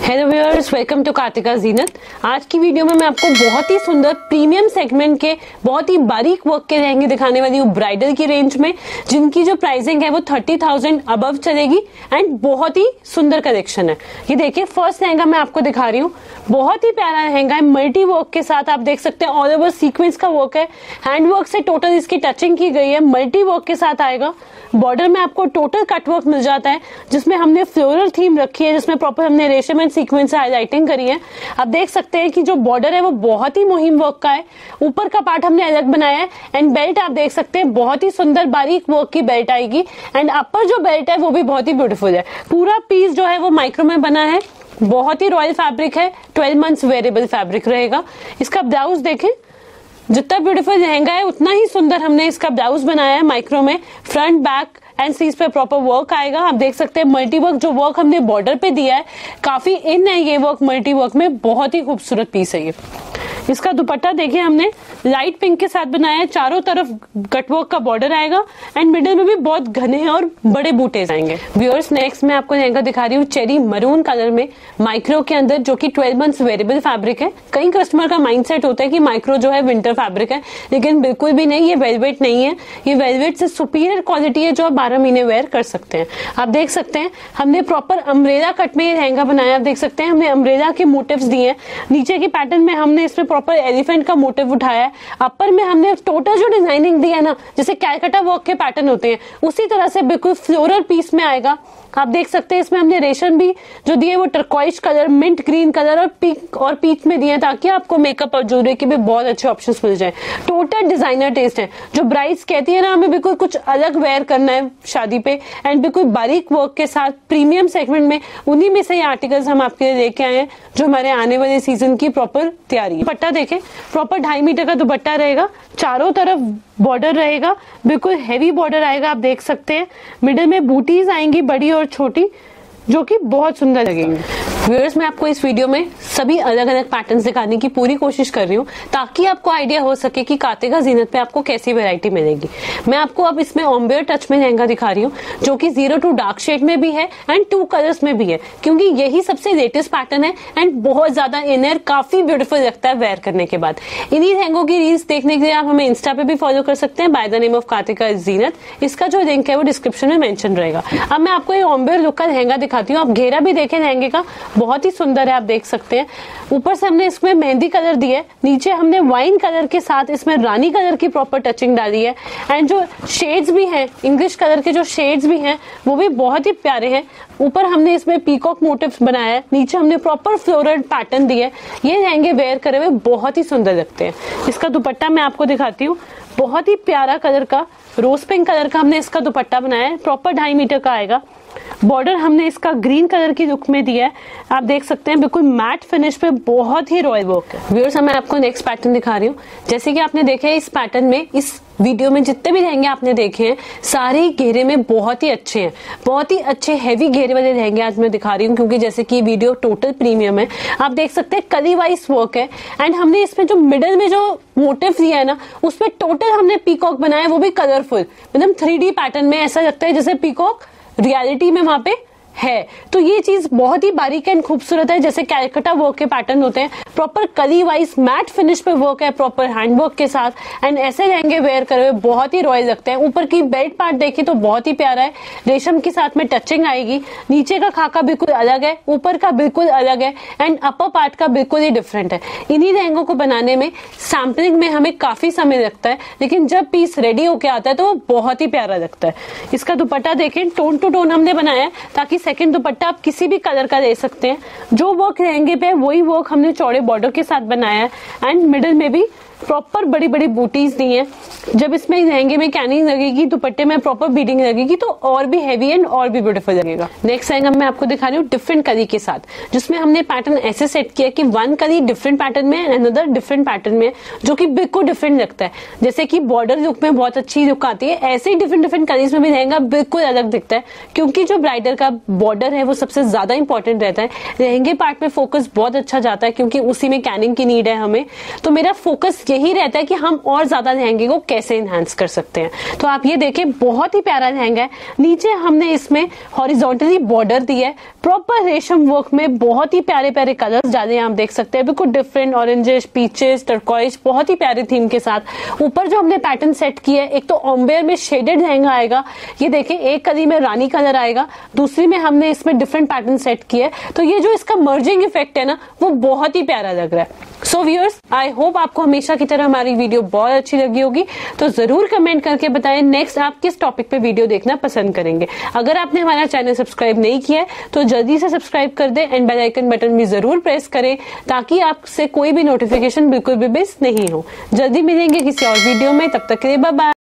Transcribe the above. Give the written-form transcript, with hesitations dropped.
Hello viewers, welcome to Kartika Zeenat. आज की video में मैं आपको बहुत ही सुंदर प्रीमियम सेगमेंट के बहुत ही बारीक वर्क के लहंगे दिखाने वाली हूँ ब्राइडल की रेंज में, जिनकी जो प्राइसिंग है वो 30,000 अबव चलेगी एंड बहुत ही सुंदर कलेक्शन है। ये देखिए, फर्स्ट लहंगा मैं आपको दिखा रही हूँ। बहुत ही प्यारा लहंगा है, मल्टी वर्क के साथ। आप देख सकते हैं ऑल ओवर सीक्वेंस का वर्क है, हैंड वर्क से टोटल इसकी टचिंग की गई है, मल्टी वर्क के साथ आएगा। बॉर्डर में आपको टोटल कट वर्क मिल जाता है, जिसमें हमने फ्लोरल थीम रखी है, जिसमें प्रॉपर हमने रेशम एंड सीक्वेंस से हाईलाइटिंग करी है। आप देख सकते हैं कि जो बॉर्डर है वो बहुत ही मुहिम वर्क का है। ऊपर का पार्ट हमने अलग बनाया है एंड बेल्ट आप देख सकते हैं बहुत ही सुंदर बारीक वर्क की बेल्ट आएगी एंड अपर जो बेल्ट है वो भी बहुत ही ब्यूटीफुल है। पूरा पीस जो है वो माइक्रो में बना है, बहुत ही रॉयल फैब्रिक है, 12 मंथ्स वेरेबल फैब्रिक रहेगा। इसका ब्लाउज देखें, जितना ब्यूटीफुल लहंगा है उतना ही सुंदर हमने इसका ब्लाउज बनाया है माइक्रो में। फ्रंट बैक एंड स्लीव्स पे प्रॉपर वर्क आएगा। आप देख सकते हैं मल्टी वर्क, जो वर्क हमने बॉर्डर पे दिया है काफी इन है ये वर्क मल्टी वर्क में, बहुत ही खूबसूरत पीस है ये। इसका दुपट्टा देखिए, हमने लाइट पिंक के साथ बनाया है, चारों तरफ कटवर्क का बॉर्डर आएगा एंड मिडिल में भी बहुत घने और बड़े बूटे आएंगे। व्यूअर्स, नेक्स्ट मैं आपको लहंगा दिखा रही हूँ चेरी मरून कलर में माइक्रो के अंदर, जो कि 12 मंथ्स वेरेबल फैब्रिक है। कई कस्टमर का माइंडसेट होता है कि माइक्रो जो है विंटर फैब्रिक है, लेकिन बिल्कुल भी नहीं, ये वेलवेट नहीं है। ये वेलवेट से सुपीरियर क्वालिटी है जो आप 12 महीने वेयर कर सकते हैं। आप देख सकते हैं हमने प्रॉपर अम्ब्रेला कट में ये लहंगा बनाया। आप देख सकते हैं हमने अम्ब्रेला के मोटिव्स दिए हैं। नीचे के पैटर्न में हमने इसमें प्रॉपर एलिफेंट का मोटिव उठाया है। अपर में हमने टोटल जो डिजाइनिंग दी है ना, जैसे कैलकाटा वर्क के पैटर्न होते हैं उसी तरह से बिल्कुल फ्लोरल पीस में आएगा। आप देख सकते हैं इसमें हमने रेशम भी जो दिए वो turquoise colour, mint green colour और पिंक और पीच में दिए, ताकि आपको मेकअप और ज्वेलरी के भी बहुत अच्छे ऑप्शंस मिल जाए। टोटल डिजाइनर टेस्ट है। जो ब्राइड्स कहती है ना हमें बिल्कुल कुछ अलग वेयर करना है शादी पे एंड बिल्कुल बारीक वर्क के साथ प्रीमियम सेगमेंट में, उन्हीं में से ये आर्टिकल्स हम आपके लिए लेके आए हैं जो हमारे आने वाले सीजन की प्रॉपर तैयारी है। दुपट्टा देखें, प्रॉपर 2.5 मीटर का दुपट्टा रहेगा, चारों तरफ बॉर्डर रहेगा, बिल्कुल हैवी बॉर्डर आएगा। आप देख सकते हैं मिडिल में बूटीज आएंगी बड़ी और छोटी, जो कि बहुत सुंदर लगेंगे। व्यूअर्स, मैं आपको इस वीडियो में सभी अलग अलग पैटर्न्स दिखाने की पूरी कोशिश कर रही हूँ, ताकि आपको आइडिया हो सके कि कार्तिका जीनत पे आपको कैसी वैरायटी मिलेगी। मैं आपको अब इसमें ऑम्बेयर टच में लहंगा दिखा रही हूँ, जो कि 0 to डार्क शेड में भी है एंड 2 कलर्स में भी है, क्योंकि यही सबसे लेटेस्ट पैटर्न है एंड बहुत ज्यादा इनर काफी ब्यूटीफुल लगता है वेयर करने के बाद। इन्हीं लहंगों की रील्स देखने के लिए आप हमें इंस्टा पे भी फॉलो कर सकते हैं by the name of Kartika Zeenat. इसका जो लिंक है वो डिस्क्रिप्शन में मेंशन रहेगा। अब मैं आपको ये ऑम्बेयर लुक का लहंगा दिखाती हूँ। आप घेरा भी देखें लहंगे का, बहुत ही सुंदर है। आप देख सकते हैं ऊपर से हमने इसमें मेहंदी कलर दिया है, नीचे हमने वाइन कलर के साथ इसमें रानी कलर की प्रॉपर टचिंग डाली है एंड जो शेड्स भी हैं, इंग्लिश कलर के जो शेड्स भी हैं वो भी बहुत ही प्यारे हैं। ऊपर हमने इसमें पीकॉक मोटिव्स बनाया है, नीचे हमने प्रॉपर फ्लोरल पैटर्न दिया है। ये लहंगे वेयर करे हुए बहुत ही सुंदर लगते हैं। इसका दुपट्टा मैं आपको दिखाती हूँ, बहुत ही प्यारा कलर का रोज पिंक कलर का हमने इसका दुपट्टा बनाया है, प्रॉपर 2.5 मीटर का आएगा। बॉर्डर हमने इसका ग्रीन कलर की लुक में दिया है। आप देख सकते हैं बिल्कुल मैट फिनिश पे बहुत ही रॉयल वर्क है। व्यूअर्स, मैं आपको नेक्स्ट पैटर्न दिखा रही हूँ। जैसे कि आपने देखा है इस पैटर्न में, इस वीडियो में जितने भी लहंगे आपने देखे हैं सारे घेरे में बहुत ही अच्छे हैं, बहुत ही अच्छे हैवी घेरे वाले लहंगे आज मैं दिखा रही हूँ, क्योंकि जैसे कि वीडियो टोटल प्रीमियम है। आप देख सकते हैं कली वाइज वर्क है एंड हमने इसमें जो मिडल में जो मोटिव दिया है ना, उसमें टोटल हमने पीकॉक बनाया है, वो भी कलरफुल, मतलब 3D पैटर्न में। ऐसा लगता है जैसे पीकॉक रियलिटी में वहां पे है। तो ये चीज बहुत ही बारीक एंड खूबसूरत है, जैसे कैलकाटा वर्क के पैटर्न होते हैं। प्रॉपर कली वाइज मैट फिनिश पे वर्क है, प्रॉपर हैंड वर्क के साथ एंड ऐसे लहंगे वेयर करे हुए बहुत ही रॉयल लगते हैं। ऊपर की बेल्ट पार्ट देखिए तो बहुत ही प्यारा है, रेशम के साथ में टचिंग आएगी। नीचे का खाका बिल्कुल अलग है, ऊपर का बिल्कुल अलग है एंड अपर पार्ट का बिल्कुल ही डिफरेंट है। इन्हीं लहंगों को बनाने में सैम्पलिंग में हमें काफी समय लगता है, लेकिन जब पीस रेडी होके आता है तो वो बहुत ही प्यारा लगता है। इसका दुपट्टा देखें, टोन टू टोन हमने बनाया है, ताकि सेकंड दुपट्टा आप किसी भी कलर का ले सकते हैं। जो वर्क लहंगे पे वही वर्क हमने चौड़े बॉर्डर के साथ बनाया है एंड मिडिल में भी प्रॉपर बड़ी बड़ी बूटीज दी हैं। जब इसमें लहंगे में कैनिंग लगेगी, दुपट्टे में प्रॉपर बीडिंग लगेगी, तो और भी हैवी एंड और भी ब्यूटीफुल लगेगा। नेक्स्ट लहंगा मैं आपको दिखा रही हूँ डिफरेंट कली के साथ, जिसमें हमने पैटर्न ऐसे सेट किया कि वन कली डिफरेंट पैटर्न में एंड अनदर डिफरेंट पैटर्न में, जो कि बिल्कुल डिफरेंट लगता है। जैसे कि बॉर्डर लुक में बहुत अच्छी लुक आती है, ऐसे ही डिफरेंट डिफरेंट कलीज में भी लहंगा बिल्कुल अलग दिखता है, क्योंकि जो ब्राइडल का बॉर्डर है वो सबसे ज्यादा इंपॉर्टेंट रहता है। लहंगे पार्ट में फोकस बहुत अच्छा जाता है, क्योंकि उसी में कैनिंग की नीड है हमें। तो मेरा फोकस यही रहता है कि हम और ज्यादा लहंगे को कैसे इनहांस कर सकते हैं। तो आप ये देखें, बहुत ही प्यारा लहंगा है। नीचे हमने इसमें हॉरिजॉन्टली बॉर्डर दी है, प्रॉपर रेशम वर्क में बहुत ही प्यारे प्यारे कलर्स डाले हैं, आप देख सकते हैं बिल्कुल डिफरेंट, ऑरेंजेस, पीचेस, टर्कोइज, बहुत ही प्यारे थीम के साथ। ऊपर जो हमने पैटर्न सेट किया है, एक तो ऑम्बेयर में शेडेड लहंगा आएगा, ये देखें एक कली में रानी कलर आएगा, दूसरी में हमने इसमें डिफरेंट पैटर्न सेट किया है। तो ये जो इसका मर्जिंग इफेक्ट है ना, वो बहुत ही प्यारा लग रहा है। सो व्यूअर्स, आई होप आपको हमेशा की तरह हमारी वीडियो बहुत अच्छी लगी होगी। तो जरूर कमेंट करके बताएं नेक्स्ट आप किस टॉपिक पे वीडियो देखना पसंद करेंगे। अगर आपने हमारा चैनल सब्सक्राइब नहीं किया है तो जल्दी से सब्सक्राइब कर दें एंड बेल आइकन बटन भी जरूर प्रेस करें, ताकि आपसे कोई भी नोटिफिकेशन बिल्कुल भी मिस नहीं हो। जल्दी मिलेंगे किसी और वीडियो में, तब तक के लिए बाय बाय।